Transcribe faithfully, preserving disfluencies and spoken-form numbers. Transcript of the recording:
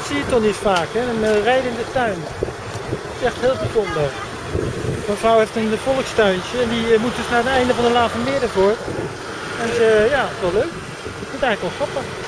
Dat zie je toch niet vaak, hè? Een uh, rijden in de tuin. Dat is echt heel bijzonder. Mijn vrouw heeft een volkstuintje en die uh, moet dus naar het einde van de Lavermeerdervoort. En ze, ja, dat is wel leuk. Ik vind het eigenlijk wel grappig.